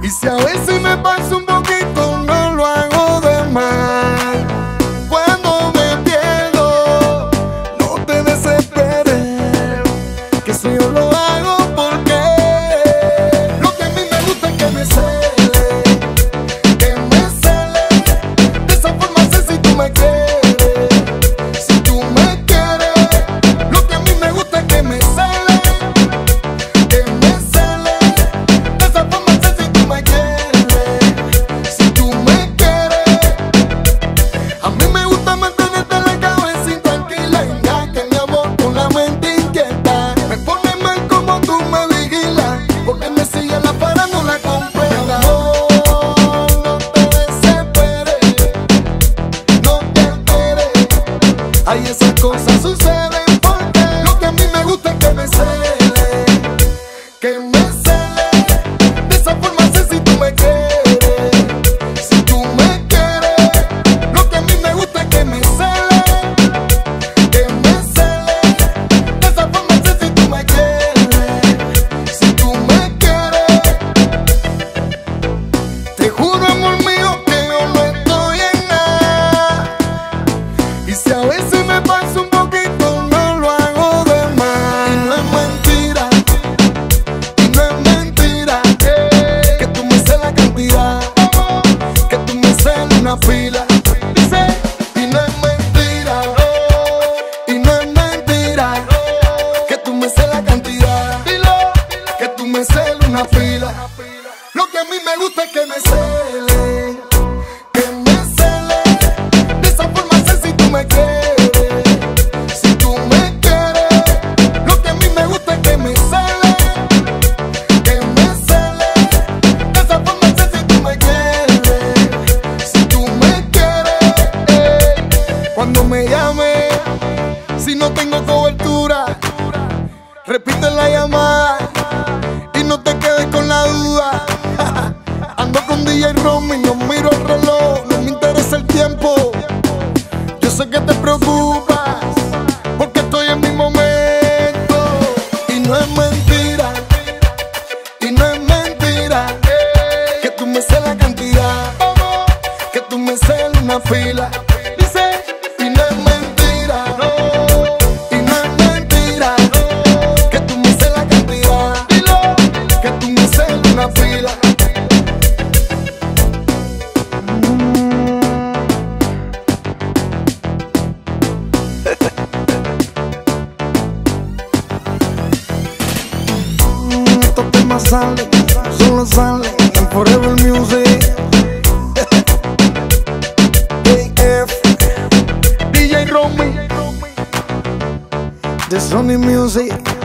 Y si a veces me paso un poquito, no lo hago de mal. Cuando me pierdo, no te desesperes, que si yo lo hago porque lo que a mí me gusta es que me cele, que me cele. De esa forma sé si tú me quieres, si tú me quieres. Lo que a mí me gusta es que me cele, que me cele. De esa forma sé si tú me quieres, si tú me quieres. A mí me gusta mantenerte la cabeza tranquila, ya que mi amor con la mente inquieta me pone mal como tú me vigilas, porque me sigue la farándula completa. No te desesperes, no te alteres. Ay, esas cosas suceden porque lo que a mí me gusta es que me cele, que me cele. De esa forma sé si tú me quieres, si tú me quieres. Lo que a mí me gusta es que me cele, que me cele. De esa forma sé si tú me quieres, si tú me quieres. Te juro, amor mío, que yo no estoy en nada. Y si a veces me paso un poquito, no lo hago de mal. Y no es mentira, y no es mentira, que tú me sé la cantidad, que tú me sé una fila. Dice, y no es mentira, y no es mentira, que tú me sé la cantidad, que tú me sé una fila. Lo que a mí me gusta es que me cele, que me cele. De esa forma sé si tú me quieres, si tú me quieres. Lo que a mí me gusta es que me cele, que me cele. De esa forma sé si tú me quieres, si tú me quieres. Cuando me llame, si no tengo cobertura, repite la llamada y no te quedes con la duda. Ando con DJ Romy, no miro el reloj, no me interesa el tiempo. Yo sé que te preocupas porque estoy en mi momento. Y no es mentira, y no es mentira, que tú me sé la cantidad, que tú me sé una fila. Dice, y no es mentira, y no es mentira, que tú me sé la cantidad, que tú me sé una fila. Estos temas salen, solo salen en Forever Music. AF, DJ Romy, de Sony Music.